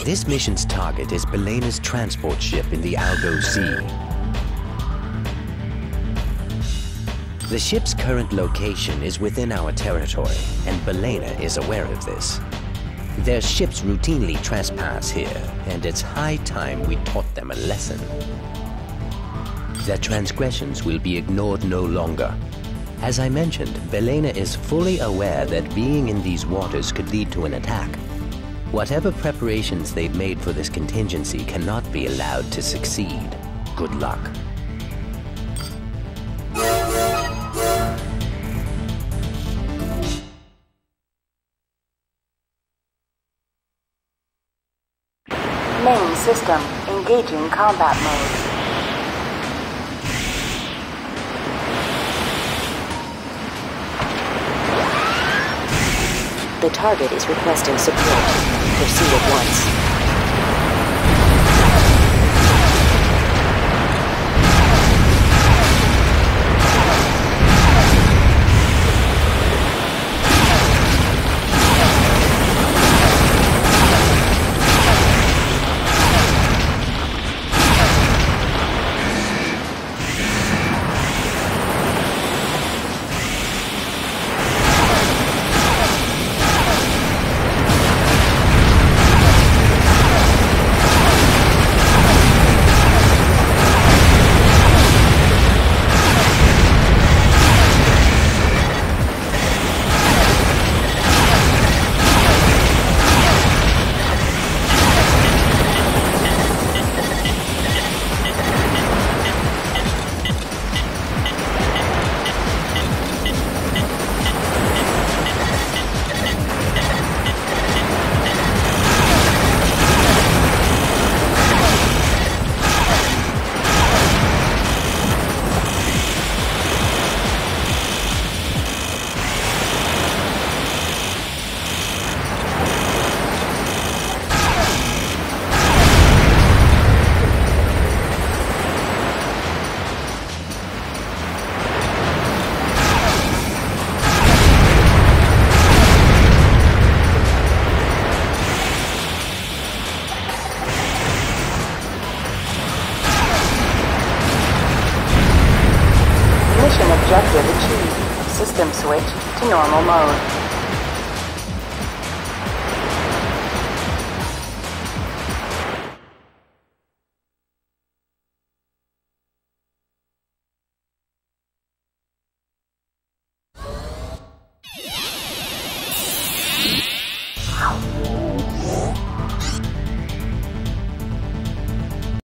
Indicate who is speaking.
Speaker 1: This mission's target is Belena's transport ship in the Algo Sea. The ship's current location is within our territory, and Belena is aware of this. Their ships routinely trespass here, and it's high time we taught them a lesson. Their transgressions will be ignored no longer. As I mentioned, Belena is fully aware that being in these waters could lead to an attack. Whatever preparations they've made for this contingency cannot be allowed to succeed. Good luck.
Speaker 2: Main system, engaging combat mode. The target is requesting support. Proceed at once. Objective achieved. System switch to normal mode.